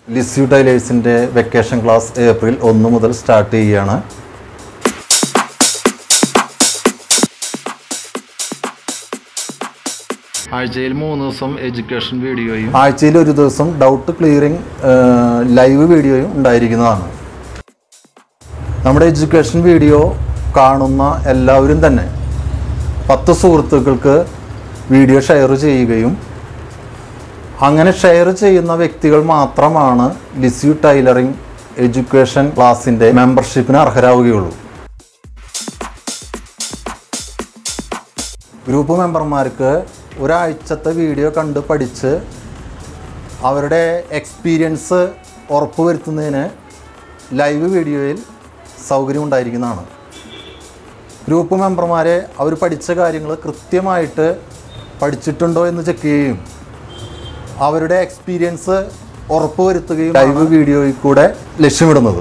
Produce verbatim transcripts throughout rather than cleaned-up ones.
Lisieux ടൈലേഴ്സിൻ്റെ vacation class April ഒന്ന് മുതൽ സ്റ്റാർട്ട് ചെയ്യുകയാണ്. ആഴ്ചയിൽ മൂന്ന് ദിവസം എഡ്യൂക്കേഷൻ വീഡിയോയും ആഴ്ചയിൽ ഒരു ദിവസം ഡൗട്ട് ക്ലിയറിംഗ് ലൈവ് വീഡിയോയും ഉണ്ടായിരിക്കുന്നതാണ്. നമ്മുടെ എഡ്യൂക്കേഷൻ വീഡിയോ കാണുന്ന എല്ലാവരും തന്നെ പത്ത് സുഹൃത്തുക്കൾക്ക് വീഡിയോ ഷെയർ ചെയ്യുകയും അങ്ങനെ ഷെയർ ചെയ്യുന്ന വ്യക്തികൾ മാത്രമാണ് ലിസ്യു ടൈലറിംഗ് എഡ്യൂക്കേഷൻ ക്ലാസിൻ്റെ മെമ്പർഷിപ്പിന് അർഹരാവുകയുള്ളൂ. ഗ്രൂപ്പ് മെമ്പർമാർക്ക് ഒരാഴ്ചത്തെ വീഡിയോ കണ്ട് പഠിച്ച് അവരുടെ എക്സ്പീരിയൻസ് ഉറപ്പുവരുത്തുന്നതിന് ലൈവ് വീഡിയോയിൽ സൗകര്യം ഉണ്ടായിരിക്കുന്നതാണ്. ഗ്രൂപ്പ് മെമ്പർമാരെ അവർ പഠിച്ച കാര്യങ്ങൾ കൃത്യമായിട്ട് പഠിച്ചിട്ടുണ്ടോ എന്ന് ചെക്ക് ചെയ്യുകയും അവരുടെ എക്സ്പീരിയൻസ് ഉറപ്പുവരുത്തുകയും ലൈവ് വീഡിയോയിൽ കൂടെ ലക്ഷ്യമിടുന്നത്.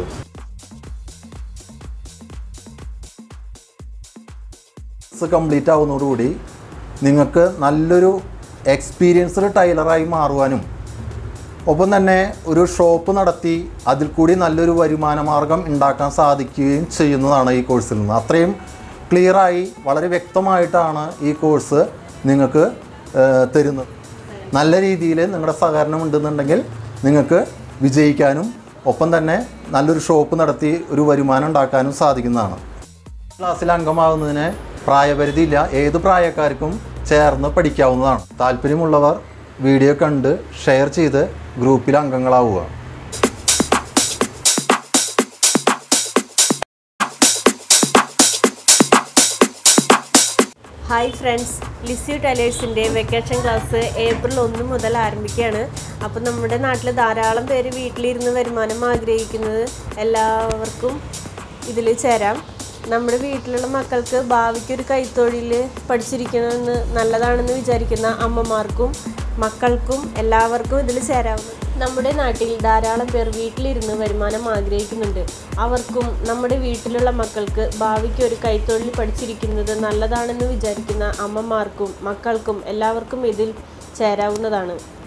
കംപ്ലീറ്റ് ആവുന്നതോടുകൂടി നിങ്ങൾക്ക് നല്ലൊരു എക്സ്പീരിയൻസ്ഡ് ടൈലറായി മാറുവാനും ഒപ്പം തന്നെ ഒരു ഷോപ്പ് നടത്തി അതിൽ കൂടി നല്ലൊരു വരുമാന മാർഗം ഉണ്ടാക്കാൻ സാധിക്കുകയും ചെയ്യുന്നതാണ് ഈ കോഴ്സിൽ നിന്ന്. അത്രയും ക്ലിയറായി വളരെ വ്യക്തമായിട്ടാണ് ഈ കോഴ്സ് നിങ്ങൾക്ക് തരുന്നത്. നല്ല രീതിയിൽ നിങ്ങളുടെ സഹകരണം ഉണ്ടെന്നുണ്ടെങ്കിൽ നിങ്ങൾക്ക് വിജയിക്കാനും ഒപ്പം തന്നെ നല്ലൊരു ഷോപ്പ് നടത്തി ഒരു വരുമാനം ഉണ്ടാക്കാനും സാധിക്കുന്നതാണ്. ക്ലാസ്സിൽ അംഗമാകുന്നതിന് പ്രായപരിധിയില്ല, ഏത് പ്രായക്കാർക്കും ചേർന്ന് പഠിക്കാവുന്നതാണ്. താല്പര്യമുള്ളവർ വീഡിയോ കണ്ട് ഷെയർ ചെയ്ത് ഗ്രൂപ്പിൽ അംഗങ്ങളാവുക. ഹായ് ഫ്രണ്ട്സ്, ലിസ്യു ടൈലേഴ്സിൻ്റെ വെക്കേഷൻ ക്ലാസ് ഏപ്രിൽ ഒന്ന് മുതൽ ആരംഭിക്കുകയാണ്. അപ്പോൾ നമ്മുടെ നാട്ടിൽ ധാരാളം പേര് വീട്ടിലിരുന്ന് വരുമാനം ആഗ്രഹിക്കുന്നത് എല്ലാവർക്കും ഇതിൽ ചേരാം. നമ്മുടെ വീട്ടിലുള്ള മക്കൾക്ക് ഭാവിക്കൊരു കൈത്തൊഴിൽ പഠിച്ചിരിക്കണമെന്ന് നല്ലതാണെന്ന് വിചാരിക്കുന്ന അമ്മമാർക്കും മക്കൾക്കും എല്ലാവർക്കും ഇതിൽ ചേരാവുന്നു. നമ്മുടെ നാട്ടിൽ ധാരാളം പേർ വീട്ടിലിരുന്ന് വരുമാനം ആഗ്രഹിക്കുന്നുണ്ട്. അവർക്കും നമ്മുടെ വീട്ടിലുള്ള മക്കൾക്ക് ഭാവിക്ക് ഒരു കൈത്തൊഴിൽ പഠിച്ചിരിക്കുന്നത് നല്ലതാണെന്ന് വിചാരിക്കുന്ന അമ്മമാർക്കും മക്കൾക്കും എല്ലാവർക്കും ഇതിൽ ചേരാവുന്നതാണ്.